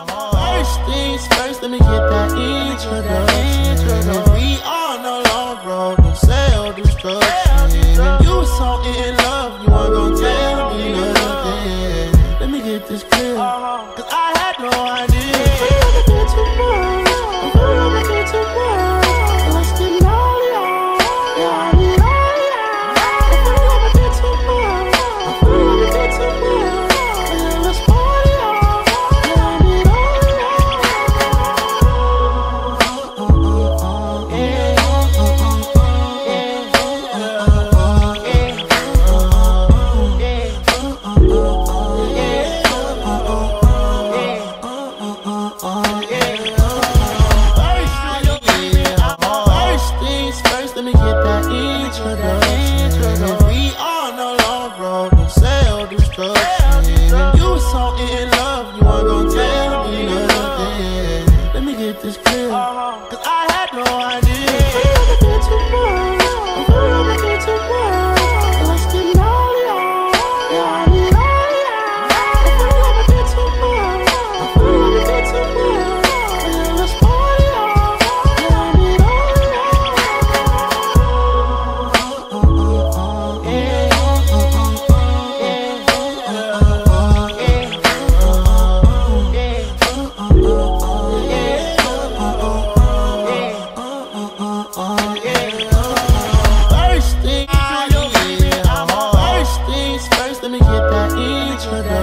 First things first, let me get that introduction. We on the long road to self-destruction. When you was so in love, you weren't gon' tell me nothing. Let me get this clear, cause I had no idea. First things first, let me get that introduction.